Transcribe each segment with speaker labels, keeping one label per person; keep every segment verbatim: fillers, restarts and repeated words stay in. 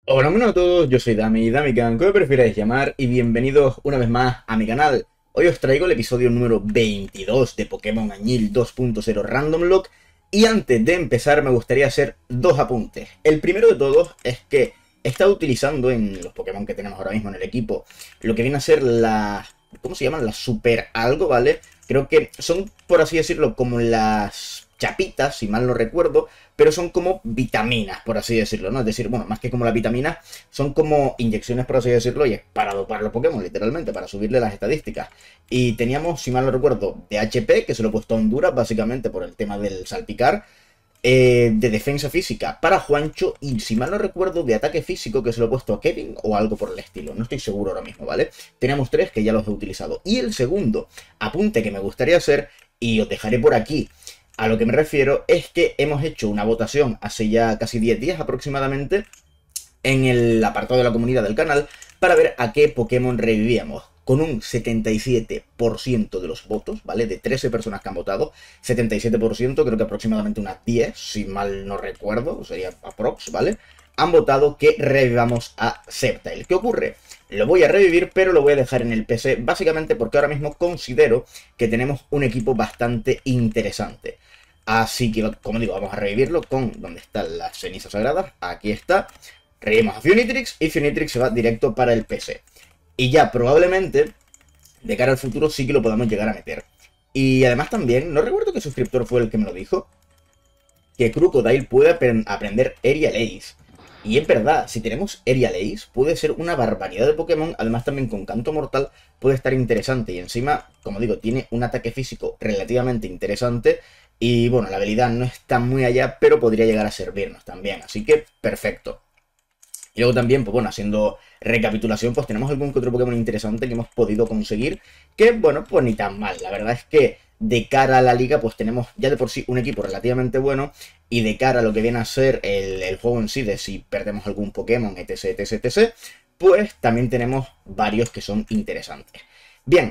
Speaker 1: Hola, buenas a todos, yo soy Dami, Damican, como prefiráis llamar, y bienvenidos una vez más a mi canal. Hoy os traigo el episodio número veintidós de Pokémon Añil dos punto cero Random Lock, y antes de empezar me gustaría hacer dos apuntes. El primero de todos es que he estado utilizando en los Pokémon que tenemos ahora mismo en el equipo lo que viene a ser la... ¿cómo se llaman? Las super algo, ¿vale? Creo que son, por así decirlo, como las chapitas, si mal no recuerdo, pero son como vitaminas, por así decirlo, ¿no? Es decir, bueno, más que como la vitamina, son como inyecciones, por así decirlo, y es para dopar los Pokémon, literalmente, para subirle las estadísticas. Y teníamos, si mal no recuerdo, de H P, que se lo he puesto a Honduras, básicamente por el tema del salpicar, eh, de defensa física para Juancho, y si mal no recuerdo, de ataque físico, que se lo he puesto a Kevin o algo por el estilo. No estoy seguro ahora mismo, ¿vale? Tenemos tres que ya los he utilizado. Y el segundo apunte que me gustaría hacer, y os dejaré por aquí, a lo que me refiero es que hemos hecho una votación hace ya casi diez días aproximadamente en el apartado de la comunidad del canal para ver a qué Pokémon revivíamos. Con un setenta y siete por ciento de los votos, ¿vale? De trece personas que han votado, setenta y siete por ciento, creo que aproximadamente unas diez, si mal no recuerdo, sería aprox, ¿vale? Han votado que revivamos a Sceptile. ¿Qué ocurre? Lo voy a revivir, pero lo voy a dejar en el P C, básicamente porque ahora mismo considero que tenemos un equipo bastante interesante. Así que, como digo, vamos a revivirlo con donde están las cenizas sagradas. Aquí está. Revivimos a Funitrix y Funitrix se va directo para el P C. Y ya probablemente, de cara al futuro, sí que lo podamos llegar a meter. Y además también, no recuerdo qué suscriptor fue el que me lo dijo, que Crocodile puede ap aprender Aerial Ace. Y es verdad, si tenemos Aerial Ace, puede ser una barbaridad de Pokémon. Además también con Canto Mortal puede estar interesante. Y encima, como digo, tiene un ataque físico relativamente interesante. Y bueno, la habilidad no está muy allá, pero podría llegar a servirnos también. Así que, perfecto. Y luego también, pues bueno, haciendo recapitulación, pues tenemos algún que otro Pokémon interesante que hemos podido conseguir, que bueno, pues ni tan mal. La verdad es que de cara a la liga, pues tenemos ya de por sí un equipo relativamente bueno, y de cara a lo que viene a ser el, el juego en sí, de si perdemos algún Pokémon, etc, etc, etc, pues también tenemos varios que son interesantes. Bien,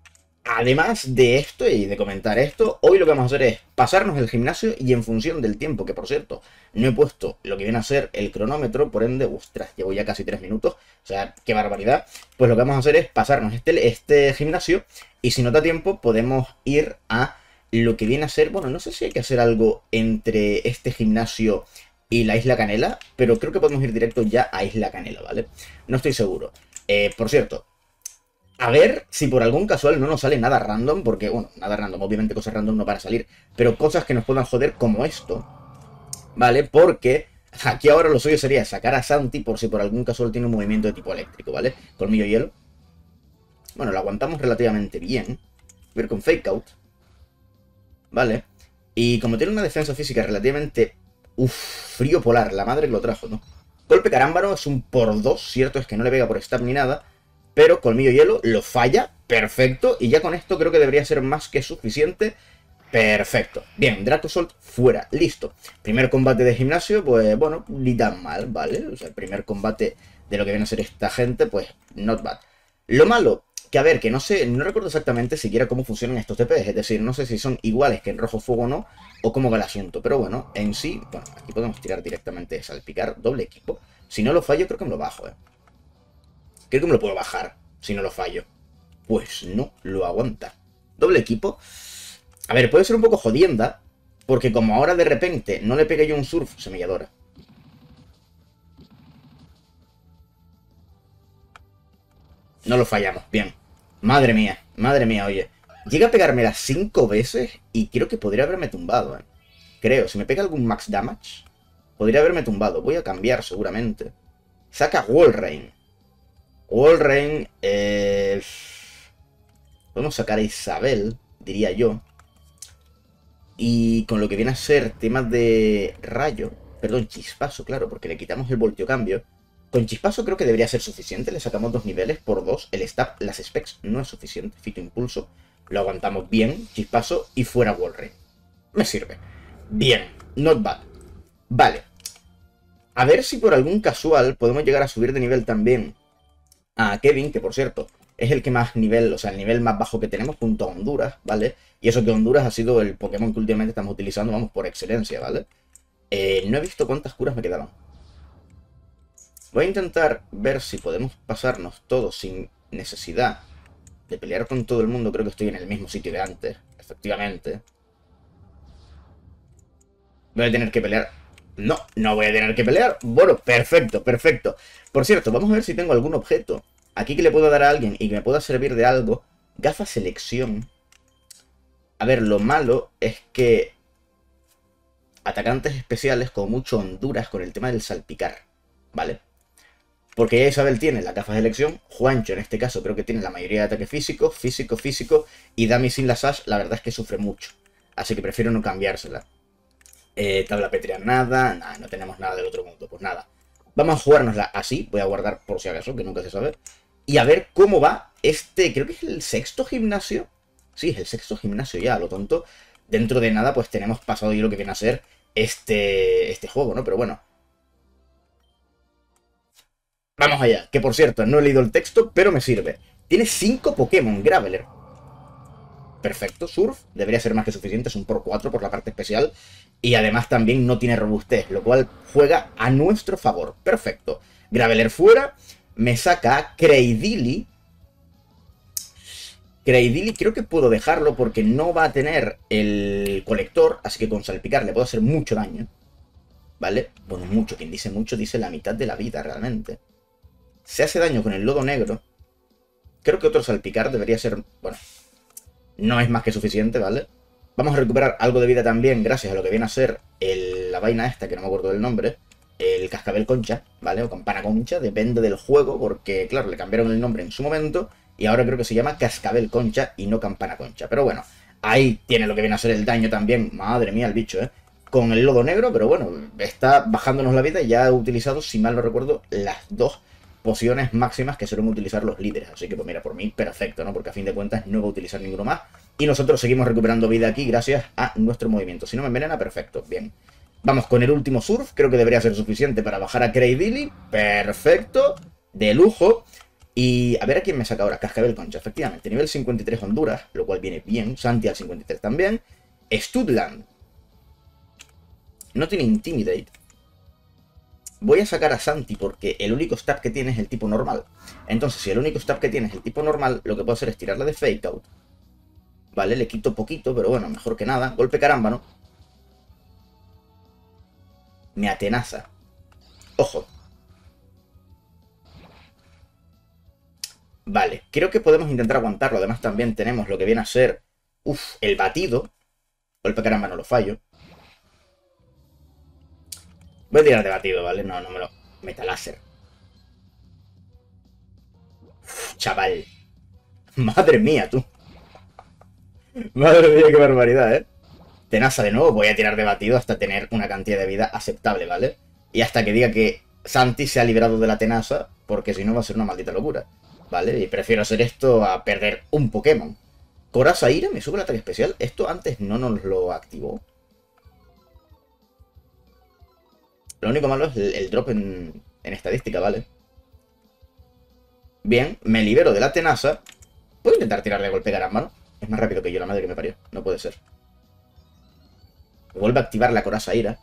Speaker 1: además de esto y de comentar esto, hoy lo que vamos a hacer es pasarnos el gimnasio y en función del tiempo, que por cierto, no he puesto lo que viene a ser el cronómetro, por ende, ostras, llevo ya casi tres minutos, o sea, qué barbaridad, pues lo que vamos a hacer es pasarnos este, este gimnasio y si no da tiempo podemos ir a lo que viene a ser, bueno, no sé si hay que hacer algo entre este gimnasio y la Isla Canela, pero creo que podemos ir directo ya a Isla Canela, ¿vale? No estoy seguro. Eh, por cierto, a ver si por algún casual no nos sale nada random, porque, bueno, nada random, obviamente cosas random no van a salir, pero cosas que nos puedan joder como esto, ¿vale? Porque aquí ahora lo suyo sería sacar a Santi por si por algún casual tiene un movimiento de tipo eléctrico, ¿vale? Colmillo hielo. Bueno, lo aguantamos relativamente bien. Ver con Fake Out, ¿vale? Y como tiene una defensa física relativamente... Uff, frío polar, la madre que lo trajo, ¿no? Golpe carámbano es un por dos, cierto es que no le pega por stab ni nada, pero colmillo hielo lo falla, perfecto, y ya con esto creo que debería ser más que suficiente. Perfecto. Bien, Dracozolt fuera, listo. Primer combate de gimnasio, pues bueno, ni tan mal, ¿vale? O sea, el primer combate de lo que viene a ser esta gente, pues not bad. Lo malo, que a ver, que no sé, no recuerdo exactamente siquiera cómo funcionan estos T Ps, es decir, no sé si son iguales que en Rojo Fuego o no, o cómo va el asunto, pero bueno, en sí, bueno, aquí podemos tirar directamente salpicar, doble equipo. Si no lo fallo, creo que me lo bajo, ¿eh? Creo que me lo puedo bajar, si no lo fallo. Pues no, lo aguanta. Doble equipo. A ver, puede ser un poco jodienda, porque como ahora de repente no le pegue yo un surf, semilladora. No lo fallamos, bien. Madre mía, madre mía, oye. Llega a pegarme las cinco veces y creo que podría haberme tumbado, ¿eh? Creo, si me pega algún max damage, podría haberme tumbado. Voy a cambiar seguramente. Saca Walrein. Walrein, eh... podemos sacar a Isabel, diría yo. Y con lo que viene a ser temas de rayo, perdón, chispazo, claro, porque le quitamos el voltio cambio. Con chispazo creo que debería ser suficiente, le sacamos dos niveles por dos, el stab, las specs no es suficiente, fito impulso, lo aguantamos bien, chispazo y fuera Walrein. Me sirve. Bien, not bad. Vale. A ver si por algún casual podemos llegar a subir de nivel también a Kevin, que por cierto es el que más nivel, o sea, el nivel más bajo que tenemos junto a Honduras, ¿vale? Y eso que Honduras ha sido el Pokémon que últimamente estamos utilizando, vamos, por excelencia, ¿vale? Eh, no he visto cuántas curas me quedaban. Voy a intentar ver si podemos pasarnos todos sin necesidad de pelear con todo el mundo. Creo que estoy en el mismo sitio de antes, efectivamente. Voy a tener que pelear. No, no voy a tener que pelear. Bueno, perfecto, perfecto. Por cierto, vamos a ver si tengo algún objeto aquí que le puedo dar a alguien y que me pueda servir de algo. Gafa selección. A ver, lo malo es que atacantes especiales con mucho Honduras con el tema del salpicar, ¿vale? Porque ya Isabel tiene la gafa de elección, Juancho en este caso creo que tiene la mayoría de ataque físico, físico, físico, y Dami sin la Sash la verdad es que sufre mucho. Así que prefiero no cambiársela. Eh, tabla pétrea nada, nada, no tenemos nada del otro mundo, pues nada. Vamos a jugárnosla así, voy a guardar por si acaso, que nunca se sabe. Y a ver cómo va este, creo que es el sexto gimnasio. Sí, es el sexto gimnasio ya, a lo tonto. Dentro de nada pues tenemos pasado ya lo que viene a ser este, este juego, ¿no? Pero bueno. Vamos allá, que por cierto, no he leído el texto, pero me sirve. Tiene cinco Pokémon Graveler. Perfecto, Surf, debería ser más que suficiente, es un por cuatro por la parte especial. Y además también no tiene robustez, lo cual juega a nuestro favor. Perfecto. Graveler fuera, me saca a Cradily. Cradily creo que puedo dejarlo porque no va a tener el colector, así que con salpicar le puedo hacer mucho daño. ¿Vale? Bueno, mucho, quien dice mucho dice la mitad de la vida realmente. Se hace daño con el lodo negro. Creo que otro salpicar debería ser... Bueno, no es más que suficiente, ¿vale? Vamos a recuperar algo de vida también gracias a lo que viene a ser el, la vaina esta, que no me acuerdo del nombre. El cascabel concha, ¿vale? O campana concha, depende del juego, porque, claro, le cambiaron el nombre en su momento. Y ahora creo que se llama cascabel concha y no campana concha. Pero bueno, ahí tiene lo que viene a ser el daño también. Madre mía, el bicho, ¿eh? Con el lodo negro, pero bueno, está bajándonos la vida y ya ha utilizado, si mal no recuerdo, las dos pociones máximas que suelen utilizar los líderes. Así que pues mira, por mí perfecto, ¿no? Porque a fin de cuentas no va a utilizar ninguno más. Y nosotros seguimos recuperando vida aquí gracias a nuestro movimiento. Si no me envenena, perfecto, bien. Vamos con el último surf, creo que debería ser suficiente para bajar a Cradily. Perfecto, de lujo. Y a ver a quién me saca ahora, Cascabel Concha, efectivamente. Nivel cincuenta y tres Honduras, lo cual viene bien. Santi al cincuenta y tres también. Studland. No tiene Intimidate. Voy a sacar a Santi porque el único stab que tiene es el tipo normal. Entonces, si el único stab que tiene es el tipo normal, lo que puedo hacer es tirarle de Fake Out. Vale, le quito poquito, pero bueno, mejor que nada. Golpe carámbano. Me atenaza. Ojo. Vale, creo que podemos intentar aguantarlo. Además, también tenemos lo que viene a ser... Uf, el batido. Golpe carámbano lo fallo. Voy a tirar de batido, ¿vale? No, no me lo... Metaláser. Uf, chaval. Madre mía, tú. Madre mía, qué barbaridad, ¿eh? Tenaza de nuevo. Voy a tirar de batido hasta tener una cantidad de vida aceptable, ¿vale? Y hasta que diga que Santi se ha librado de la tenaza, porque si no va a ser una maldita locura, ¿vale? Y prefiero hacer esto a perder un Pokémon. Coraza Ira, me sube el ataque especial. Esto antes no nos lo activó. Lo único malo es el, el drop en, en estadística, ¿vale? Bien, me libero de la tenaza. Puedo intentar tirarle a golpe carámbano. Es más rápido que yo, la madre que me parió. No puede ser. Vuelve a activar la coraza ira.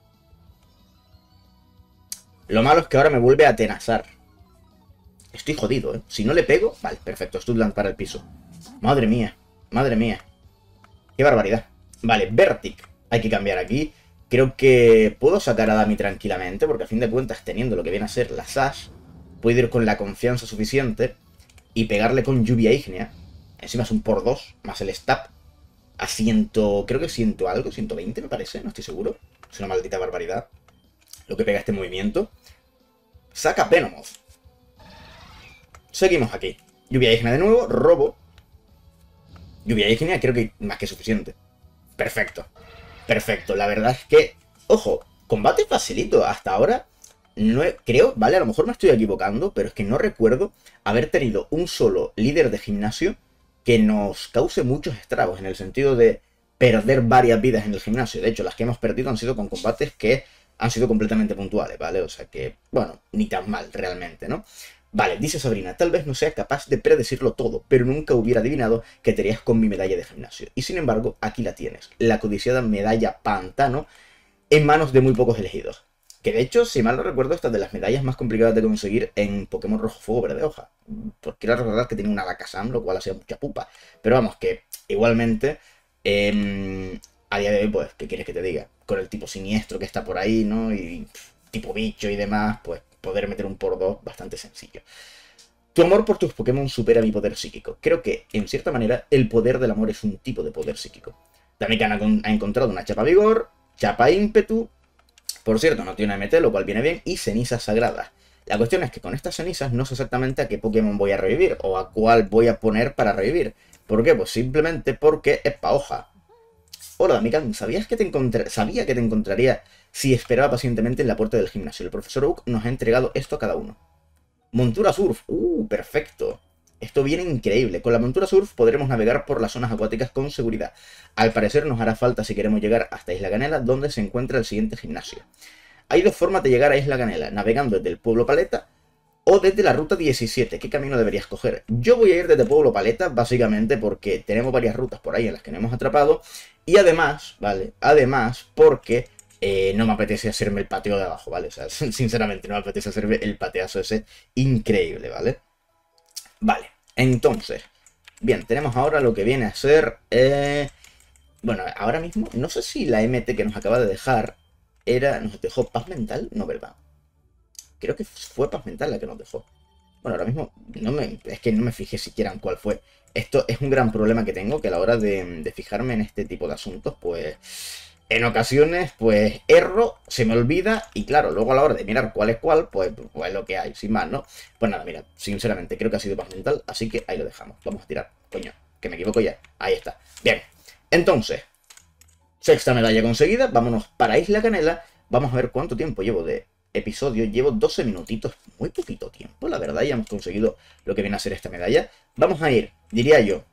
Speaker 1: Lo malo es que ahora me vuelve a atenazar. Estoy jodido, ¿eh? Si no le pego... Vale, perfecto. Studland para el piso. Madre mía. Madre mía. Qué barbaridad. Vale, Vertic. Hay que cambiar aquí. Creo que puedo sacar a Dami tranquilamente, porque a fin de cuentas, teniendo lo que viene a ser la Sash, puedo ir con la confianza suficiente y pegarle con lluvia ígnea. Encima es un por dos, más el stab. A ciento... creo que ciento algo, ciento veinte me parece, no estoy seguro. Es una maldita barbaridad lo que pega este movimiento. Saca Venomoth. Seguimos aquí. Lluvia ígnea de nuevo, robo. Lluvia ígnea creo que más que suficiente. Perfecto. Perfecto, la verdad es que... Ojo, combate facilito hasta ahora. No he, creo, vale, a lo mejor me estoy equivocando, pero es que no recuerdo haber tenido un solo líder de gimnasio que nos cause muchos estragos, en el sentido de perder varias vidas en el gimnasio. De hecho, las que hemos perdido han sido con combates que han sido completamente puntuales, ¿vale? O sea que, bueno, ni tan mal realmente, ¿no? Vale, dice Sabrina, tal vez no sea capaz de predecirlo todo, pero nunca hubiera adivinado que te harías con mi medalla de gimnasio. Y sin embargo, aquí la tienes, la codiciada medalla Pantano, en manos de muy pocos elegidos. Que de hecho, si mal no recuerdo, esta es de las medallas más complicadas de conseguir en Pokémon Rojo Fuego Verde Hoja. Porque quiero recordar que tiene una Alakazam, lo cual hacía mucha pupa. Pero vamos, que igualmente, eh, a día de hoy, pues, ¿qué quieres que te diga? Con el tipo siniestro que está por ahí, ¿no? Y pff, tipo bicho y demás, pues poder meter un por dos bastante sencillo. Tu amor por tus Pokémon supera mi poder psíquico. Creo que, en cierta manera, el poder del amor es un tipo de poder psíquico. También ha, ha encontrado una chapa vigor, chapa ímpetu. Por cierto, no tiene M T, lo cual viene bien, y cenizas sagradas. La cuestión es que con estas cenizas no sé exactamente a qué Pokémon voy a revivir, o a cuál voy a poner para revivir. ¿Por qué? Pues simplemente porque es pa' hoja. Hola, Mikan, ¿sabías que te encontré... Sabía que te encontraría si esperaba pacientemente en la puerta del gimnasio? El profesor Oak nos ha entregado esto a cada uno. Montura Surf. ¡Uh, perfecto! Esto viene increíble. Con la montura Surf podremos navegar por las zonas acuáticas con seguridad. Al parecer nos hará falta si queremos llegar hasta Isla Canela, donde se encuentra el siguiente gimnasio. Hay dos formas de llegar a Isla Canela, navegando desde el Pueblo Paleta o desde la ruta diecisiete. ¿Qué camino deberías coger? Yo voy a ir desde Pueblo Paleta, básicamente porque tenemos varias rutas por ahí en las que no hemos atrapado. Y además, ¿vale? Además, porque eh, no me apetece hacerme el pateo de abajo, ¿vale? O sea, sinceramente no me apetece hacerme el pateazo ese increíble, ¿vale? Vale, entonces, bien, tenemos ahora lo que viene a ser, eh, bueno, ahora mismo, no sé si la M T que nos acaba de dejar era, nos dejó paz mental, no, ¿verdad? Creo que fue paz mental la que nos dejó. Bueno, ahora mismo, no me, es que no me fijé siquiera en cuál fue. Esto es un gran problema que tengo, que a la hora de, de fijarme en este tipo de asuntos, pues... En ocasiones, pues, erro, se me olvida, y claro, luego a la hora de mirar cuál es cuál, pues, pues lo que hay, sin más, ¿no? Pues nada, mira, sinceramente, creo que ha sido paz mental, así que ahí lo dejamos. Vamos a tirar, coño, que me equivoco ya. Ahí está. Bien, entonces, sexta medalla conseguida, vámonos para Isla Canela. Vamos a ver cuánto tiempo llevo de episodio. Llevo doce minutitos, muy poquito tiempo, la verdad, ya hemos conseguido lo que viene a ser esta medalla. Vamos a ir, diría yo,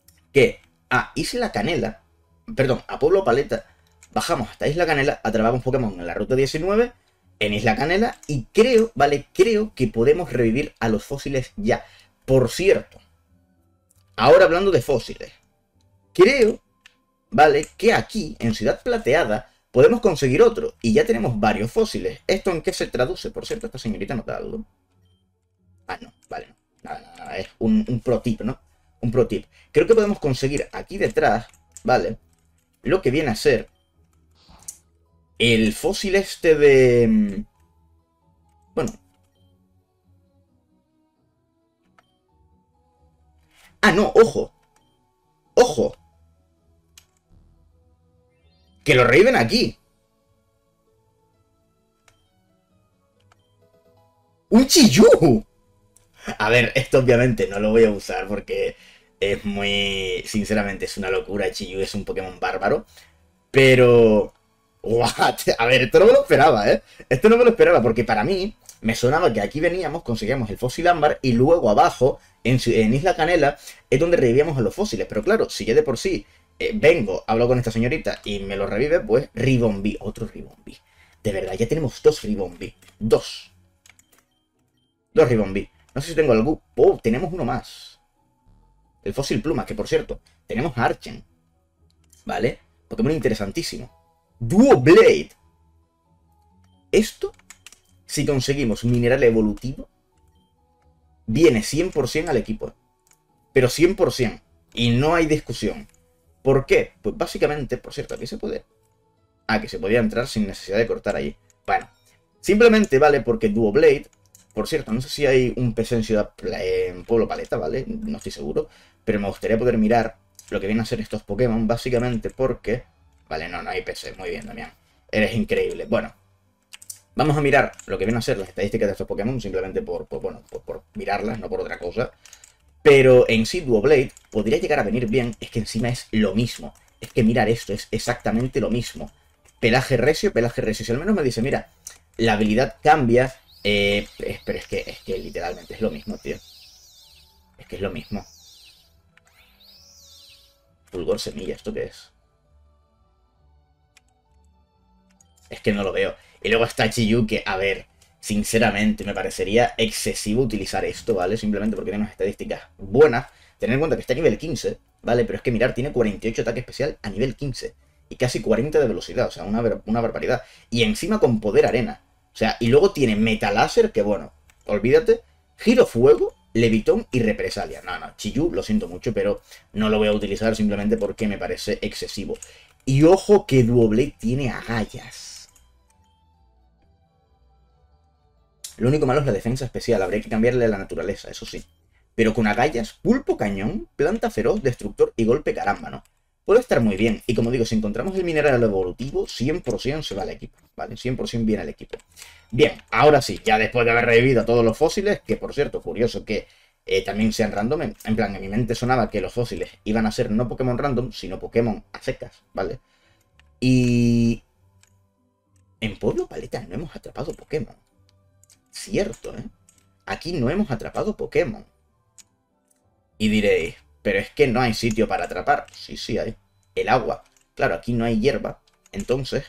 Speaker 1: que a Isla Canela, perdón, a Pueblo Paleta. Bajamos hasta Isla Canela, atrapamos Pokémon en la ruta diecinueve, en Isla Canela, y creo, vale, creo que podemos revivir a los fósiles ya. Por cierto, ahora hablando de fósiles, creo, vale, que aquí, en Ciudad Plateada, podemos conseguir otro, y ya tenemos varios fósiles. ¿Esto en qué se traduce? Por cierto, esta señorita no te da algo. Ah, no, vale, no, nada, nada, nada, es un, un pro tip, ¿no? Un pro tip. Creo que podemos conseguir aquí detrás, vale, lo que viene a ser el fósil este de... Bueno. Ah, no, ojo. Ojo. Que lo reviven aquí. ¡Un Chiyú! A ver, esto obviamente no lo voy a usar porque es muy... Sinceramente, es una locura. Chiyú es un Pokémon bárbaro. Pero... What? A ver, esto no me lo esperaba, ¿eh? Esto no me lo esperaba, porque para mí me sonaba que aquí veníamos, conseguíamos el fósil ámbar y luego abajo, en, en Isla Canela, es donde revivíamos a los fósiles. Pero claro, si ya de por sí eh, vengo, hablo con esta señorita y me lo revive, pues Ribombee, otro Ribombee. De verdad, ya tenemos dos Ribombee. Dos. Dos Ribombee. No sé si tengo algún... Oh, tenemos uno más. El fósil pluma, que por cierto, tenemos a Archen. ¿Vale? Pokémon interesantísimo. Duoblade. Esto, si conseguimos mineral evolutivo, viene cien por cien al equipo. Pero cien por cien. Y no hay discusión. ¿Por qué? Pues básicamente, por cierto, aquí se puede... Ah, que se podía entrar sin necesidad de cortar allí. Bueno, simplemente vale porque Duoblade... Por cierto, no sé si hay un P C en Ciudad... en Pueblo Paleta, ¿vale? No estoy seguro. Pero me gustaría poder mirar lo que vienen a ser estos Pokémon, básicamente porque... Vale, no, no hay P C. Muy bien, Damián. Eres increíble. Bueno, vamos a mirar lo que vienen a ser las estadísticas de estos Pokémon, simplemente por, por bueno, por, por mirarlas, no por otra cosa. Pero en sí, Duoblade podría llegar a venir bien, es que encima es lo mismo. Es que mirar esto es exactamente lo mismo. Pelaje recio, pelaje recio. Si al menos me dice, mira, la habilidad cambia, eh, pero es que, es que literalmente es lo mismo, tío. Es que es lo mismo. Fulgor semilla, ¿esto qué es? Es que no lo veo. Y luego está Chiyú, que, a ver, sinceramente me parecería excesivo utilizar esto, ¿vale? Simplemente porque tiene unas estadísticas buenas. Tener en cuenta que está a nivel quince, ¿vale? Pero es que mirar, tiene cuarenta y ocho ataque especial a nivel quince. Y casi cuarenta de velocidad, o sea, una, una barbaridad. Y encima con poder arena. O sea, y luego tiene Metaláser, que bueno, olvídate, Giro Fuego, Levitón y Represalia. No, no, Chiyu, lo siento mucho, pero no lo voy a utilizar simplemente porque me parece excesivo. Y ojo que Doublade tiene agallas. Lo único malo es la defensa especial, habría que cambiarle la naturaleza, eso sí. Pero con agallas, pulpo cañón, planta feroz, destructor y golpe carámbano. Puede estar muy bien. Y como digo, si encontramos el mineral evolutivo, cien por cien se va al equipo, ¿vale? cien por cien viene al equipo. Bien, ahora sí, ya después de haber revivido a todos los fósiles, que por cierto, curioso que eh, también sean random, en, en plan, en mi mente sonaba que los fósiles iban a ser no Pokémon random, sino Pokémon a secas, ¿vale? Y... en Pueblo Paleta no hemos atrapado Pokémon. Cierto, ¿eh? Aquí no hemos atrapado Pokémon. Y diréis, pero es que no hay sitio para atrapar. Sí, sí hay. El agua. Claro, aquí no hay hierba. Entonces...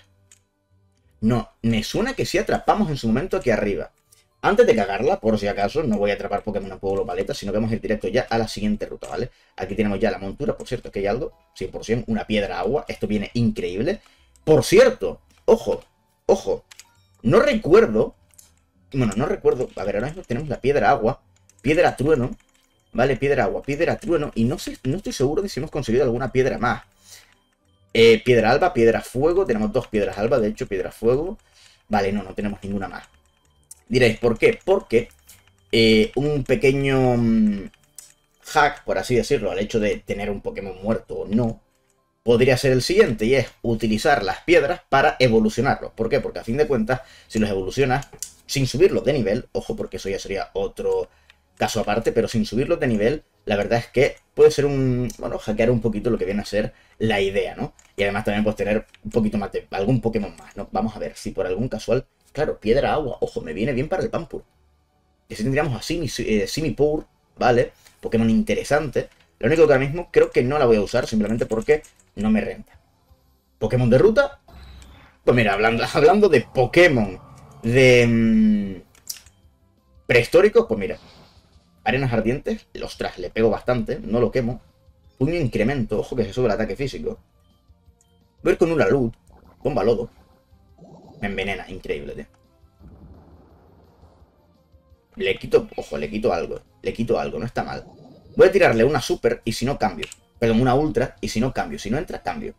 Speaker 1: no, me suena que sí atrapamos en su momento aquí arriba. Antes de cagarla, por si acaso, no voy a atrapar Pokémon en Pueblo Paleta, sino que vamos a ir directo ya a la siguiente ruta, ¿vale? Aquí tenemos ya la montura, por cierto, que hay algo, cien por cien, una piedra agua. Esto viene increíble. Por cierto, ojo, ojo, no recuerdo... bueno, no recuerdo... a ver, ahora mismo tenemos la piedra agua, piedra trueno, ¿vale? Piedra agua, piedra trueno, y no sé, no estoy seguro de si hemos conseguido alguna piedra más. Eh, piedra alba, piedra fuego, tenemos dos piedras alba, de hecho, piedra fuego. Vale, no, no tenemos ninguna más. Diréis, ¿por qué? Porque eh, un pequeño mmm, hack, por así decirlo, al hecho de tener un Pokémon muerto o no, podría ser el siguiente, y es utilizar las piedras para evolucionarlos. ¿Por qué? Porque a fin de cuentas, si los evolucionas sin subirlos de nivel, ojo, porque eso ya sería otro caso aparte, pero sin subirlos de nivel, la verdad es que puede ser un... bueno, hackear un poquito lo que viene a ser la idea, ¿no? Y además también puedes tener un poquito más de... algún Pokémon más, ¿no? Vamos a ver, si por algún casual... claro, piedra agua, ojo, me viene bien para el Pampur. Y así tendríamos a Simi, eh, Simipour, ¿vale? Pokémon interesante. Lo único que ahora mismo creo que no la voy a usar, simplemente porque no me renta. ¿Pokémon de ruta? Pues mira, hablando, hablando de Pokémon de... Mmm, prehistóricos, pues mira... arenas ardientes, ostras, le pego bastante, no lo quemo. Puño incremento, ojo que se sube el ataque físico. Voy a ir con una luz, bomba lodo. Me envenena, increíble, tío. Le quito, ojo, le quito algo. Le quito algo, no está mal. Voy a tirarle una super y si no cambio. Perdón, una ultra y si no cambio. Si no entra, cambio.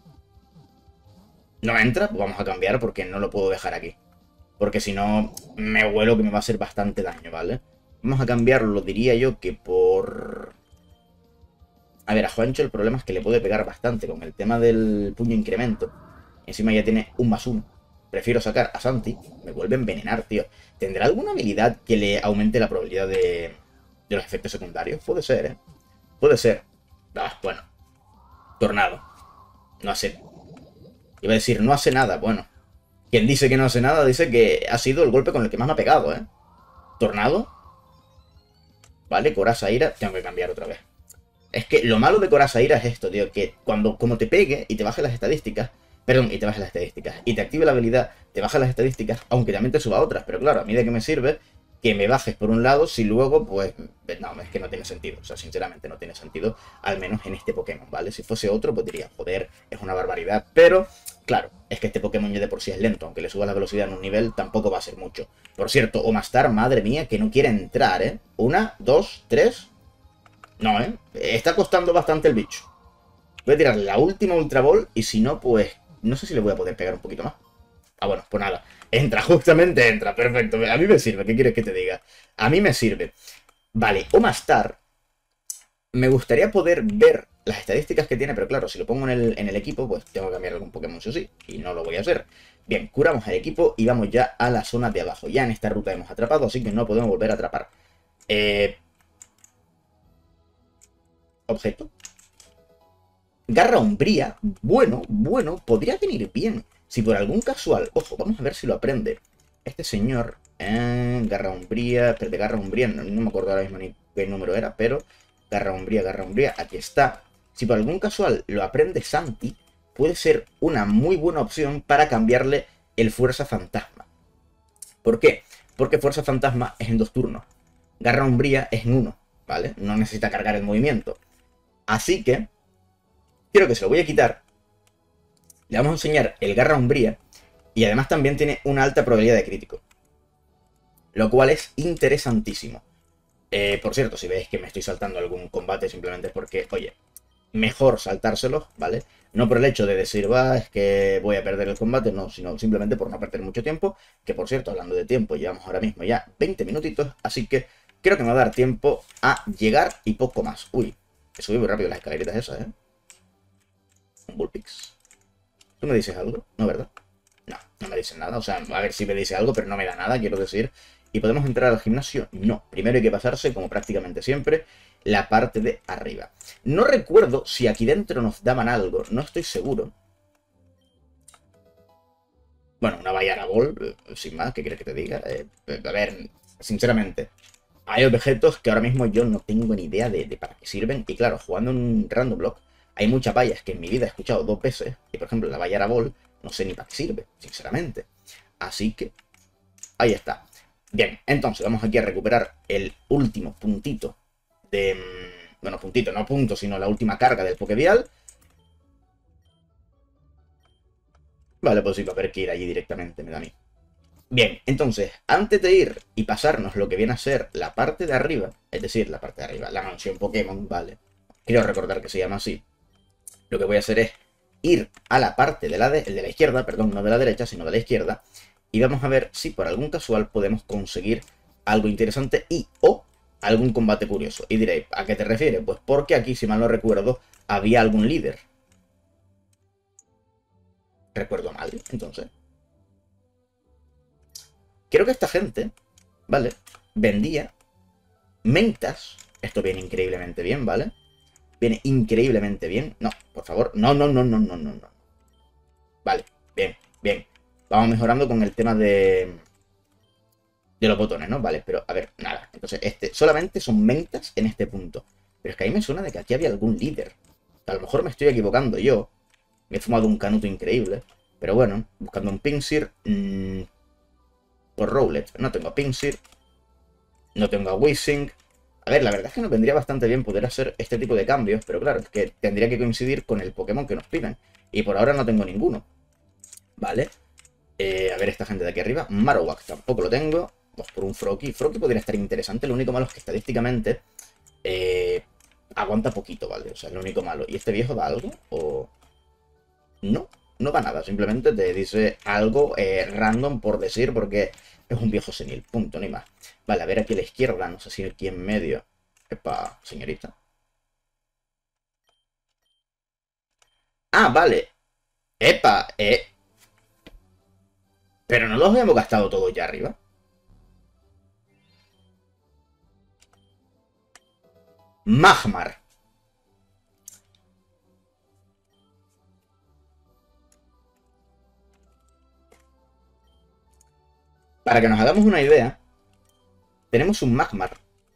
Speaker 1: No entra, pues vamos a cambiar porque no lo puedo dejar aquí. Porque si no, me huelo que me va a hacer bastante daño, ¿vale? Vamos a cambiarlo, diría yo, que por... a ver, a Juancho el problema es que le puede pegar bastante con el tema del puño incremento. Encima ya tiene un más uno. Prefiero sacar a Santi. Me vuelve a envenenar, tío. ¿Tendrá alguna habilidad que le aumente la probabilidad de, de los efectos secundarios? Puede ser, ¿eh? Puede ser. Ah, bueno. Tornado. No hace... iba a decir, no hace nada. Bueno. Quien dice que no hace nada, dice que ha sido el golpe con el que más me ha pegado, ¿eh? Tornado. Vale, Coraza Ira. Tengo que cambiar otra vez. Es que lo malo de Coraza Ira es esto, tío. Que cuando como te pegue y te baje las estadísticas... perdón, y te baje las estadísticas. Y te active la habilidad, te baja las estadísticas, aunque también te suba otras. Pero claro, a mí de qué me sirve que me bajes por un lado si luego, pues... no, es que no tiene sentido. O sea, sinceramente no tiene sentido. Al menos en este Pokémon, ¿vale? Si fuese otro, pues diría, joder, es una barbaridad. Pero, claro, es que este Pokémon ya de por sí es lento. Aunque le suba la velocidad en un nivel, tampoco va a ser mucho. Por cierto, Omastar, madre mía, que no quiere entrar, ¿eh? Una, dos, tres... no, ¿eh? Está costando bastante el bicho. Voy a tirar la última Ultra Ball y si no, pues... no sé si le voy a poder pegar un poquito más. Ah, bueno, pues nada. Entra, justamente entra. Perfecto. A mí me sirve. ¿Qué quieres que te diga? A mí me sirve. Vale, Omastar. Me gustaría poder ver las estadísticas que tiene, pero claro, si lo pongo en el, en el equipo, pues tengo que cambiar algún Pokémon, sí o sí. Y no lo voy a hacer. Bien, curamos al equipo y vamos ya a la zona de abajo. Ya en esta ruta hemos atrapado, así que no podemos volver a atrapar. Eh... Objeto. Garra umbría, bueno, bueno, podría venir bien. Si por algún casual, ojo, vamos a ver si lo aprende. Este señor, eh, garra umbría, pero de garra umbría, no, no me acuerdo ahora mismo ni qué número era, pero garra umbría, garra umbría, aquí está. Si por algún casual lo aprende Santi, puede ser una muy buena opción para cambiarle el fuerza fantasma. ¿Por qué? Porque fuerza fantasma es en dos turnos. Garra umbría es en uno, ¿vale? No necesita cargar el movimiento. Así que... quiero que se lo voy a quitar. Le vamos a enseñar el garra umbría. Y además también tiene una alta probabilidad de crítico. Lo cual es interesantísimo. Eh, por cierto, si veis que me estoy saltando algún combate, simplemente es porque, oye, mejor saltárselos, ¿vale? No por el hecho de decir, va, es que voy a perder el combate, no, sino simplemente por no perder mucho tiempo. Que por cierto, hablando de tiempo, llevamos ahora mismo ya veinte minutitos, así que creo que me va a dar tiempo a llegar y poco más. Uy, que subí muy rápido las escaleritas esas, ¿eh? Un Bullpix. ¿Tú me dices algo? No, ¿verdad? No, no me dicen nada. O sea, a ver si me dice algo, pero no me da nada, quiero decir. ¿Y podemos entrar al gimnasio? No. Primero hay que pasarse, como prácticamente siempre, la parte de arriba. No recuerdo si aquí dentro nos daban algo. No estoy seguro. Bueno, una Bayara Ball, sin más, ¿qué quieres que te diga? Eh, a ver, sinceramente, hay objetos que ahora mismo yo no tengo ni idea de, de para qué sirven. Y claro, jugando en un Random Block, hay muchas vallas que en mi vida he escuchado dos veces. Y por ejemplo, la Bayara Ball, no sé ni para qué sirve, sinceramente. Así que, ahí está. Bien, entonces vamos aquí a recuperar el último puntito de... Bueno, puntito, no punto, sino la última carga del Pokévial. Vale, pues sí, va a haber que ir allí directamente, me da a mí. Bien, entonces, antes de ir y pasarnos lo que viene a ser la parte de arriba, es decir, la parte de arriba, la mansión Pokémon, vale. Quiero recordar que se llama así. Lo que voy a hacer es ir a la parte de la, de, de la izquierda, perdón, no de la derecha, sino de la izquierda. Y vamos a ver si por algún casual podemos conseguir algo interesante y o algún combate curioso. Y diréis, ¿a qué te refieres? Pues porque aquí, si mal no recuerdo, había algún líder. ¿Recuerdo mal? Entonces. Creo que esta gente, ¿vale? Vendía mentas. Esto viene increíblemente bien, ¿vale? Viene increíblemente bien. No, por favor. No, no, no, no, no, no, no. Vale, bien, bien. Vamos mejorando con el tema de... de los botones, ¿no? Vale, pero a ver, nada. Entonces, este solamente son mentas en este punto. Pero es que ahí me suena de que aquí había algún líder. A lo mejor me estoy equivocando yo. Me he fumado un canuto increíble. Pero bueno, buscando un Pinsir. Mmm, por Rowlet. No tengo a Pinsir. No tengo a Weezing. A ver, la verdad es que nos vendría bastante bien poder hacer este tipo de cambios. Pero claro, es que tendría que coincidir con el Pokémon que nos piden. Y por ahora no tengo ninguno. Vale. Eh, a ver, esta gente de aquí arriba. Marowak tampoco lo tengo. Pues por un Froakie. Froakie podría estar interesante. Lo único malo es que estadísticamente eh, aguanta poquito, ¿vale? O sea, es lo único malo. ¿Y este viejo da algo? ¿O no? No da nada. Simplemente te dice algo eh, random por decir, porque es un viejo senil. Punto, ni más. Vale, a ver aquí a la izquierda. No sé si aquí en medio. Epa, señorita. Ah, vale. Epa, eh. Pero no los habíamos gastado todos ya arriba. Magmar. Para que nos hagamos una idea, tenemos un Magmar.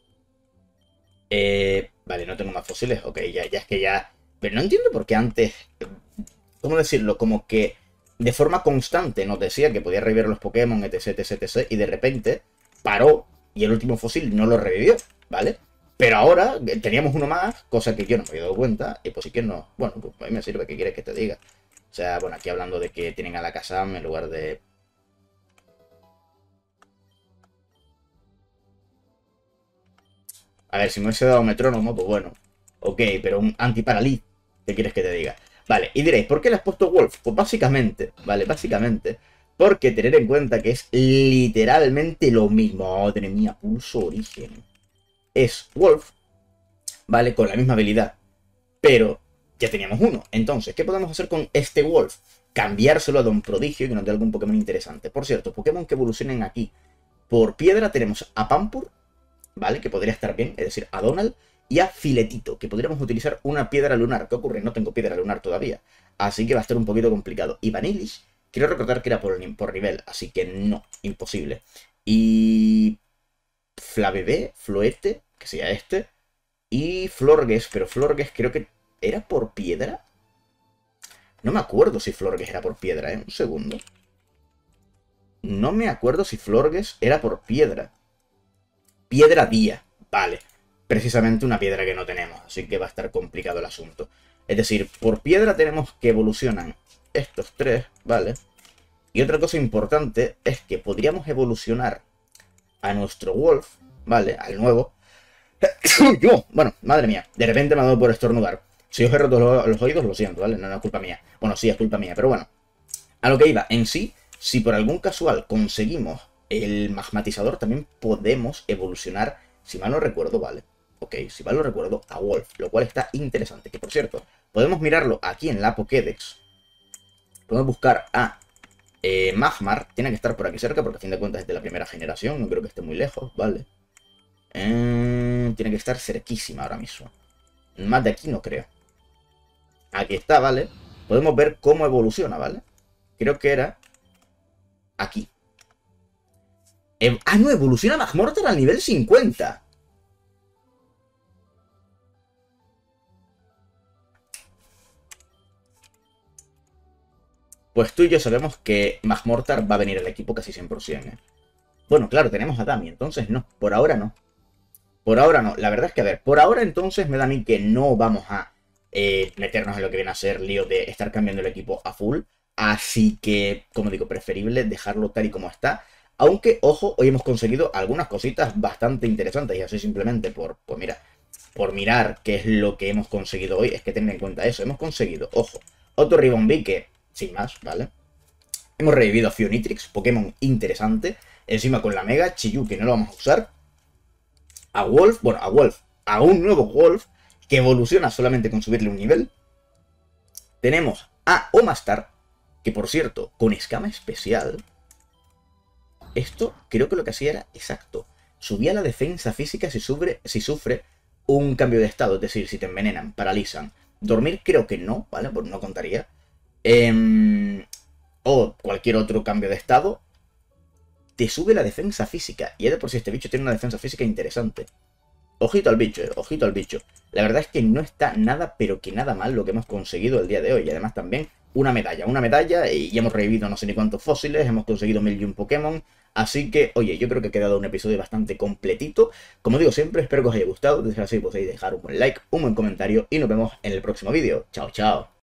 Speaker 1: Eh, vale, no tengo más fósiles. Ok, ya, ya es que ya... Pero no entiendo por qué antes... ¿Cómo decirlo? Como que de forma constante nos decía que podía revivir los Pokémon, etc, etc, etc. Y de repente paró y el último fósil no lo revivió, ¿vale? Pero ahora teníamos uno más, cosa que yo no me había dado cuenta. Y pues sí que no... Bueno, pues a mí me sirve, ¿qué quieres que te diga? O sea, bueno, aquí hablando de que tienen a la Kazam en lugar de... A ver, si me hubiese dado metrónomo, pues bueno. Ok, pero un antiparalí, ¿qué quieres que te diga? Vale, y diréis, ¿por qué le has puesto Wolf? Pues básicamente, vale, básicamente, porque tener en cuenta que es literalmente lo mismo. Madre mía, pulso origen. Es Wolf, vale, con la misma habilidad, pero ya teníamos uno. Entonces, ¿qué podemos hacer con este Wolf? Cambiárselo a Don Prodigio y que nos dé algún Pokémon interesante. Por cierto, Pokémon que evolucionen aquí. Por piedra tenemos a Pampur, ¿vale? Que podría estar bien, es decir, a Donald. Y a Filetito, que podríamos utilizar una piedra lunar. ¿Qué ocurre? No tengo piedra lunar todavía. Así que va a estar un poquito complicado. Y Vanillish, quiero recordar que era por, por nivel. Así que no, imposible. Y... Flabébé, Floete, que sea este. Y Florges, pero Florges creo que era por piedra. No me acuerdo si Florges era por piedra, ¿eh? Un segundo. No me acuerdo si Florges era por piedra. Piedra Día, vale. Precisamente una piedra que no tenemos, así que va a estar complicado el asunto. Es decir, por piedra tenemos que evolucionan estos tres, ¿vale? Y otra cosa importante es que podríamos evolucionar a nuestro Wolf, ¿vale? Al nuevo. Yo, bueno, madre mía, de repente me ha dado por estornudar. Si os he roto los, los oídos, lo siento, ¿vale? No, no es culpa mía. Bueno, sí, es culpa mía, pero bueno. A lo que iba, en sí, si por algún casual conseguimos el magmatizador, también podemos evolucionar, si mal no recuerdo, ¿vale? Ok, si mal no recuerdo, a Wolf, lo cual está interesante. Que por cierto, podemos mirarlo aquí en la Pokédex. Podemos buscar a eh, Magmar, tiene que estar por aquí cerca, porque a fin de cuentas es de la primera generación, no creo que esté muy lejos, ¿vale? Eh, tiene que estar cerquísima ahora mismo. Más de aquí no creo. Aquí está, ¿vale? Podemos ver cómo evoluciona, ¿vale? Creo que era aquí. Eh, ah, no, evoluciona Magmortar al nivel cincuenta. Pues tú y yo sabemos que Magmortar va a venir al equipo casi cien por cien, ¿eh? Bueno, claro, tenemos a Dami, entonces no. Por ahora no. Por ahora no. La verdad es que, a ver, por ahora entonces me da a mí que no vamos a eh, meternos en lo que viene a ser lío de estar cambiando el equipo a full. Así que, como digo, preferible dejarlo tal y como está. Aunque, ojo, hoy hemos conseguido algunas cositas bastante interesantes. Y así simplemente por, pues mira, por mirar qué es lo que hemos conseguido hoy. Es que tened en cuenta eso. Hemos conseguido, ojo, otro Ribombee que, sin más, ¿vale? Hemos revivido a Fionitrix, Pokémon interesante. Encima con la Mega, Chiyu, que no lo vamos a usar. A Wolf, bueno, a Wolf, a un nuevo Wolf que evoluciona solamente con subirle un nivel. Tenemos a Omastar, que por cierto, con escama especial, esto creo que lo que hacía era exacto. Subía la defensa física si sufre, si sufre un cambio de estado, es decir, si te envenenan, paralizan. Dormir creo que no, ¿vale? Pues no contaría. Eh, o cualquier otro cambio de estado. Te sube la defensa física. Y ya de por sí este bicho tiene una defensa física interesante. Ojito al bicho, eh, ojito al bicho. La verdad es que no está nada, pero que nada mal lo que hemos conseguido el día de hoy. Y además también una medalla, una medalla. Y ya hemos revivido no sé ni cuántos fósiles. Hemos conseguido mil y un Pokémon. Así que, oye, yo creo que ha quedado un episodio bastante completito. Como digo siempre, espero que os haya gustado. De ser así, podéis dejar un buen like, un buen comentario. Y nos vemos en el próximo vídeo. Chao, chao.